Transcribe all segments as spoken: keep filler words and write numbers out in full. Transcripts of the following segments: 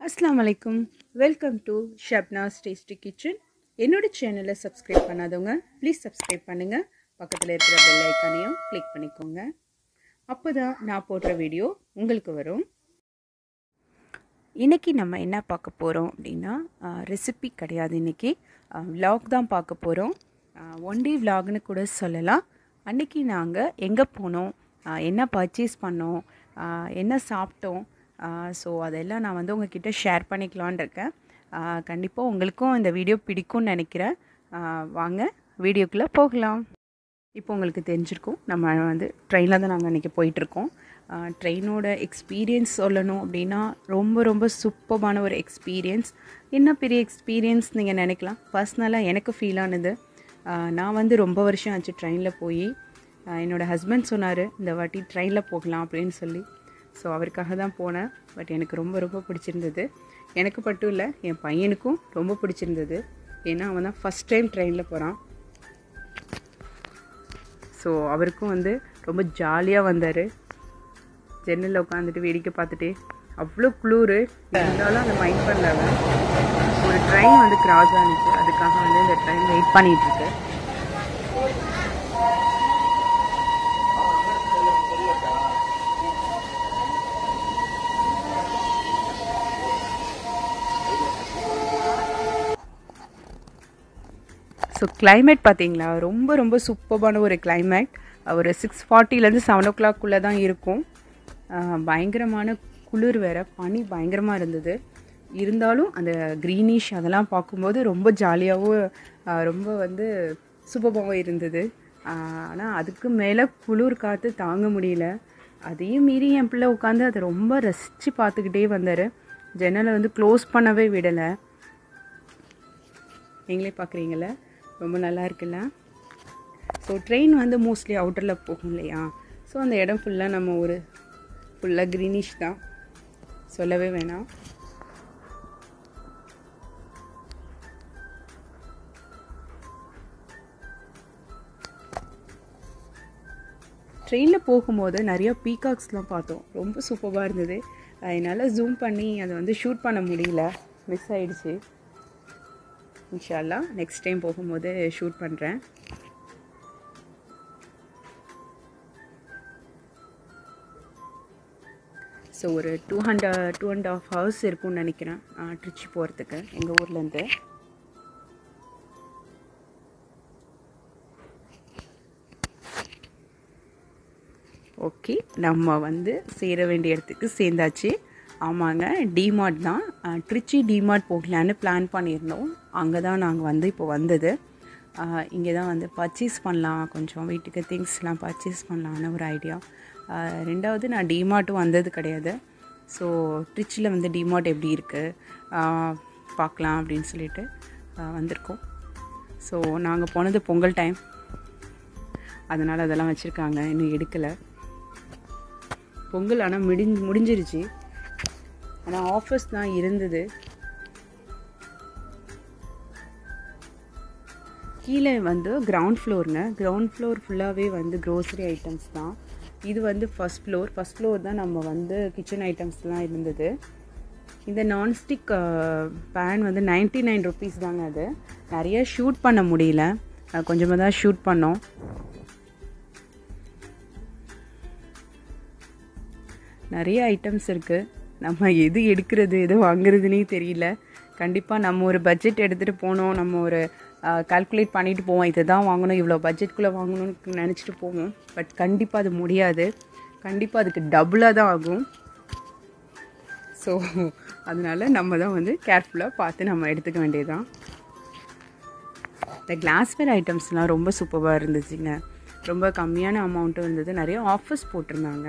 அஸ்ஸலாமு அலைக்கும். Welcome to Shabnas tasty kitchen. என்னோட சேனலை சப்ஸ்கிரைப் பண்ணாதவங்க ப்ளீஸ் சப்ஸ்கிரைப் பண்ணுங்கள். பக்கத்தில் இருக்கிற பெல் ஐக்கானையும் கிளிக் பண்ணிக்கோங்க. அப்போ தான் நான் போடுற வீடியோ உங்களுக்கு வரும். இன்றைக்கி நம்ம என்ன பார்க்க போகிறோம் அப்படின்னா, ரெசிபி கிடையாது, இன்றைக்கி விலாக் தான் பார்க்க போகிறோம். ஒன் டே விலாக்னு கூட சொல்லலாம். அன்றைக்கி நாங்கள் எங்கே போனோம், என்ன பர்ச்சேஸ் பண்ணோம், என்ன சாப்பிட்டோம், ஸோ அதெல்லாம் நான் வந்து உங்ககிட்ட ஷேர் பண்ணிக்கலான் இருக்கேன். கண்டிப்பாக உங்களுக்கும் இந்த வீடியோ பிடிக்கும்னு நினைக்கிறேன். வாங்க வீடியோக்குள்ளே போகலாம். இப்போ உங்களுக்கு தெரிஞ்சிருக்கும், நம்ம வந்து ட்ரெயினில் தான் நாங்கள் இன்றைக்கி போயிட்டுருக்கோம். ட்ரெயினோட எக்ஸ்பீரியன்ஸ் சொல்லணும் அப்படின்னா ரொம்ப ரொம்ப சூப்பரான ஒரு எக்ஸ்பீரியன்ஸ். என்ன பெரிய எக்ஸ்பீரியன்ஸ் நீங்கள் நினைக்கலாம். பர்சனலாக எனக்கு ஃபீல் ஆனது, நான் வந்து ரொம்ப வருஷம் ஆச்சு ட்ரெயினில் போய். என்னோடய ஹஸ்பண்ட் சொன்னார் இந்த வாட்டி ட்ரெயினில் போகலாம் அப்படின்னு சொல்லி. ஸோ அவருக்காக தான் போனேன். பட் எனக்கு ரொம்ப ரொம்ப பிடிச்சிருந்தது. எனக்கு மட்டும் இல்லை, என் பையனுக்கும் ரொம்ப பிடிச்சிருந்தது. ஏன்னா அவன் தான் ஃபஸ்ட் டைம் ட்ரெயினில் போகிறான். ஸோ அவருக்கும் வந்து ரொம்ப ஜாலியாக வந்தார். ஜன்னலில் உட்காந்துட்டு வேடிக்கை பார்த்துட்டு, அவ்வளோ குளிர் இருந்தாலும் அந்த மைண்ட் பண்ணல. ஒரு ட்ரெயின் வந்து கிராஸ் ஆனிச்சு, அதுக்காக வந்து இந்த ட்ரெயின் வெயிட் பண்ணிகிட்ருக்கு. ஸோ கிளைமேட் பார்த்தீங்களா, ரொம்ப ரொம்ப சூப்பரான ஒரு கிளைமேட். ஒரு சிக்ஸ் ஃபார்ட்டிலேருந்து செவன் ஓ கிளாக்குள்ளே தான் இருக்கும். பயங்கரமான குளிர் வேறு, பனி பயங்கரமாக இருந்தது. இருந்தாலும் அந்த க்ரீனிஷ் அதெல்லாம் பார்க்கும்போது ரொம்ப ஜாலியாகவும் ரொம்ப வந்து சூப்பராகவும் இருந்தது. ஆனால் அதுக்கு மேலே குளிர் காற்று தாங்க முடியல. அதையும் மீறி என் பிள்ளை உட்காந்து அதை ரொம்ப ரசித்து பார்த்துக்கிட்டே வந்தார். ஜன்னலை வந்து க்ளோஸ் பண்ணவே விடலை. நீங்களே பார்க்குறீங்கள, ரொம்ப நல்லா இருக்குல்ல. ஸோ ட்ரெயின் வந்து மோஸ்ட்லி அவுட்டரில் போகும் இல்லையா. ஸோ அந்த இடம் ஃபுல்லாக நம்ம ஒரு ஃபுல்லாக க்ரீனிஷ் தான், சொல்லவே வேணாம். ட்ரெயினில் போகும்போது நிறையா பீகாக்ஸ்லாம் பார்த்தோம். ரொம்ப சூப்பராக இருந்தது. என்னால் ஜூம் பண்ணி அதை வந்து ஷூட் பண்ண முடியல, மிஸ் ஆகிடுச்சு. இன்ஷா அல்லாஹ் நெக்ஸ்ட் டைம் போகும்போது ஷூட் பண்ணுறேன். ஸோ ஒரு two hundred two and half hours இருக்கும்னு நினைக்கிறேன் ட்ரிச்சி போகிறதுக்கு எங்கள் ஊர்லேருந்து. ஓகே, நம்ம வந்து சேர வேண்டிய இடத்துக்கு சேர்ந்தாச்சு. ஆமாங்க, டிமார்ட் தான். ட்ரிச்சி டிமார்ட் போகலான்னு பிளான் பண்ணியிருந்தோம். அங்கே தான் நாங்கள் வந்து இப்போ வந்தது. இங்கே தான் வந்து பர்ச்சேஸ் பண்ணலாம், கொஞ்சம் வீட்டுக்கு திங்ஸ்லாம் பர்ச்சேஸ் பண்ணலான்னு ஒரு ஐடியா. ரெண்டாவது, நான் டிமார்ட்டும் வந்தது கிடையாது. ஸோ ட்ரிச்சியில் வந்து டிமார்ட் எப்படி இருக்குது பார்க்கலாம் அப்படின்னு சொல்லிட்டு வந்திருக்கோம். ஸோ நாங்கள் போனது பொங்கல் டைம், அதனால் அதெல்லாம் வச்சுருக்காங்க, இன்னும் எடுக்கலை. பொங்கல் ஆனால் முடிஞ்சு முடிஞ்சிருச்சு ஆனால் ஆஃபர்ஸ் தான் இருந்தது. கீழே வந்து கிரவுண்ட் ஃப்ளோருங்க. கிரவுண்ட் ஃப்ளோர் ஃபுல்லாகவே வந்து க்ரோசரி ஐட்டம்ஸ் தான். இது வந்து ஃபஸ்ட் ஃப்ளோர். ஃபஸ்ட் ஃப்ளோர் தான் நம்ம வந்து கிச்சன் ஐட்டம்ஸ்லாம் இருந்தது. இந்த நான்ஸ்டிக் பேன் வந்து நைன்ட்டி நைன் ருபீஸ் தாங்க. அது நிறைய ஷூட் பண்ண முடியல, கொஞ்சமாக தான் ஷூட் பண்ணோம். நிறைய ஐட்டம்ஸ் இருக்குது. நம்ம எது எடுக்கிறது எது வாங்குறதுனே தெரியல. கண்டிப்பாக நம்ம ஒரு பட்ஜெட் எடுத்துகிட்டு போனோம், நம்ம ஒரு கால்குலேட் பண்ணிட்டு போவோம், இதை தான் வாங்கணும், இவ்வளோ பட்ஜெட்குள்ளே வாங்கணும்னு நினச்சிட்டு போவோம். பட் கண்டிப்பாக அது முடியாது. கண்டிப்பாக அதுக்கு டபுளாக தான் ஆகும். ஸோ அதனால் நம்ம தான் வந்து கேர்ஃபுல்லாக பார்த்து நம்ம எடுத்துக்க வேண்டியதுதான். இந்த கிளாஸ்வேர் ஐட்டம்ஸ்லாம் ரொம்ப சூப்பராக இருந்துச்சுங்க. ரொம்ப கம்மியான அமௌண்ட்டும் இருந்தது. நிறைய ஆஃபர்ஸ் போட்டிருந்தாங்க.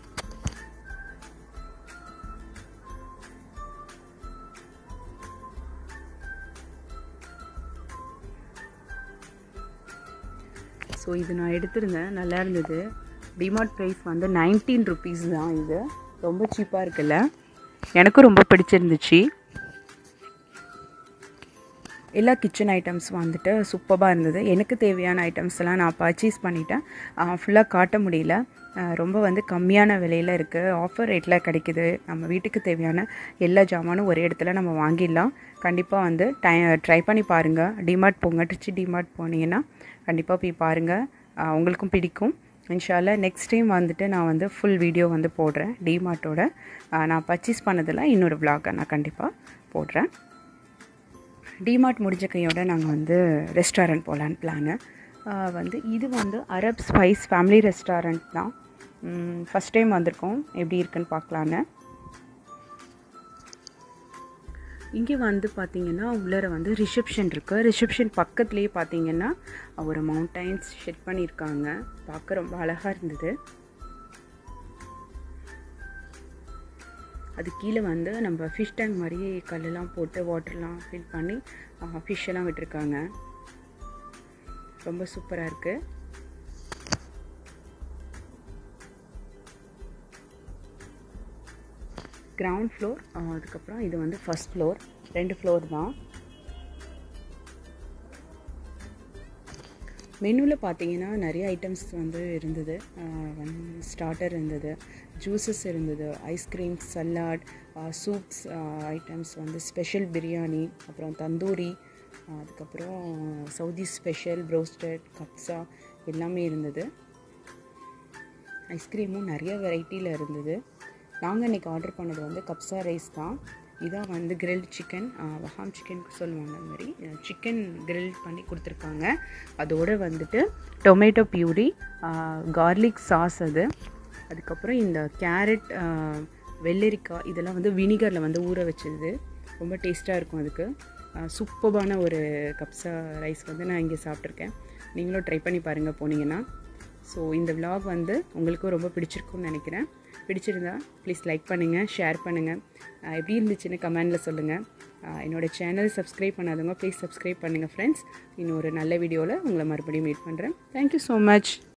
ஸோ இது நான் எடுத்திருந்தேன், நல்லா இருந்தது. டிமார்ட் ப்ரைஸ் வந்து நைன்டீன் ருபீஸ் தான். இது ரொம்ப சீப்பாக இருக்குல்ல, எனக்கும் ரொம்ப பிடிச்சிருந்துச்சு. எல்லா கிச்சன் ஐட்டம்ஸ் வந்துட்டு சூப்பராக இருந்தது. எனக்கு தேவையான ஐட்டம்ஸ்லாம் நான் பர்ச்சேஸ் பண்ணிட்டேன். ஃபுல்லாக காட்ட முடியல. ரொம்ப வந்து கம்மியான விலையில் இருக்குது, ஆஃபர் ரேட்டில் கிடைக்கிது. நம்ம வீட்டுக்கு தேவையான எல்லா ஜாமானும் ஒரே இடத்துல நம்ம வாங்கிடலாம். கண்டிப்பாக வந்து டை ட்ரை பண்ணி பாருங்கள். டிமார்ட் போங்க, ட்ரிச்சி டிமார்ட் போனீங்கன்னா கண்டிப்பாக போய் பாருங்கள், உங்களுக்கும் பிடிக்கும் இன்ஷால்லா. நெக்ஸ்ட் டைம் வந்துட்டு நான் வந்து ஃபுல் வீடியோ வந்து போடுறேன். டிமார்ட்டோட நான் பர்ச்சேஸ் பண்ணதில் இன்னொரு விலாகை நான் கண்டிப்பாக போடுறேன். டிமார்ட் முடிஞ்ச கையோட நாங்கள் வந்து ரெஸ்டாரண்ட் போகலான்னு பிளானு வந்து. இது வந்து அரப் ஸ்பைஸ் ஃபேமிலி ரெஸ்டாரண்ட் தான். ஃபஸ்ட் டைம் வந்திருக்கோம், எப்படி இருக்குன்னு பார்க்கலான்னு. இங்கே வந்து பார்த்திங்கன்னா உள்ளர வந்து ரிசப்ஷன் இருக்குது. ரிசப்ஷன் பக்கத்துலேயே பார்த்திங்கன்னா ஒரு மவுண்டைன்ஸ் ஷெட் பண்ணியிருக்காங்க. பார்க்க ரொம்ப அழகாக இருந்தது. அது கீழே வந்து நம்ம ஃபிஷ் டேங்க் மாதிரி கல்லெல்லாம் போட்டு வாட்டர்லாம் ஃபில் பண்ணி ஃபிஷ்ஷெல்லாம் விட்டுருக்காங்க. ரொம்ப சூப்பராக இருக்குது. கிரவுண்ட் ஃப்ளோர், அதுக்கப்புறம் இது வந்து ஃபஸ்ட் ஃப்ளோர். ரெண்டு ஃப்ளோர் தான். மெனுவில் பார்த்தீங்கன்னா நிறைய ஐட்டம்ஸ் வந்து இருந்தது. ஸ்டார்டர் இருந்தது, ஜூஸஸ் இருந்தது, ஐஸ்கிரீம், சலாட், சூப்ஸ் ஐட்டம்ஸ் வந்து ஸ்பெஷல் பிரியாணி, அப்புறம் தந்தூரி, அதுக்கப்புறம் சவுதி ஸ்பெஷல் ப்ரோஸ்டட், கப்ஸா எல்லாமே இருந்தது. ஐஸ்கிரீமும் நிறைய வெரைட்டியில் இருந்தது. நாங்கள் இன்றைக்கி ஆர்டர் பண்ணது வந்து கப்ஸா ரைஸ் தான். இதான் வந்து கிரில்டு சிக்கன், வஹாம் சிக்கன் சொல்லுவாங்க, அந்த மாதிரி சிக்கன் கிரில் பண்ணி கொடுத்துருக்காங்க. அதோடு வந்துட்டு டொமேட்டோ பியூரி, கார்லிக் சாஸ், அது அதுக்கப்புறம் இந்த கேரட், வெள்ளரிக்காய் இதெல்லாம் வந்து வினிகரில் வந்து ஊற வச்சது. ரொம்ப டேஸ்ட்டாக இருக்கும். அதுக்கு சூப்பரான ஒரு கப்ஸா ரைஸ் வந்து நான் இங்கே சாப்பிட்ருக்கேன். நீங்களும் ட்ரை பண்ணி பாருங்கள் போனீங்கன்னா. ஸோ இந்த விலாக் வந்து உங்களுக்கும் ரொம்ப பிடிச்சிருக்குன்னு நினைக்கிறேன். பிடிச்சிருந்தா ப்ளீஸ் லைக் பண்ணுங்கள், ஷேர் பண்ணுங்கள், எப்படி இருந்துச்சுன்னு கமெண்டில் சொல்லுங்கள். என்னோடய சேனல் சப்ஸ்கிரைப் பண்ணாதவங்க ப்ளீஸ் சப்ஸ்கிரைப் பண்ணுங்கள் ஃப்ரெண்ட்ஸ். இன்னொரு நல்ல வீடியோவில் உங்களை மறுபடியும் மீட் பண்ணுறேன். Thank you so much.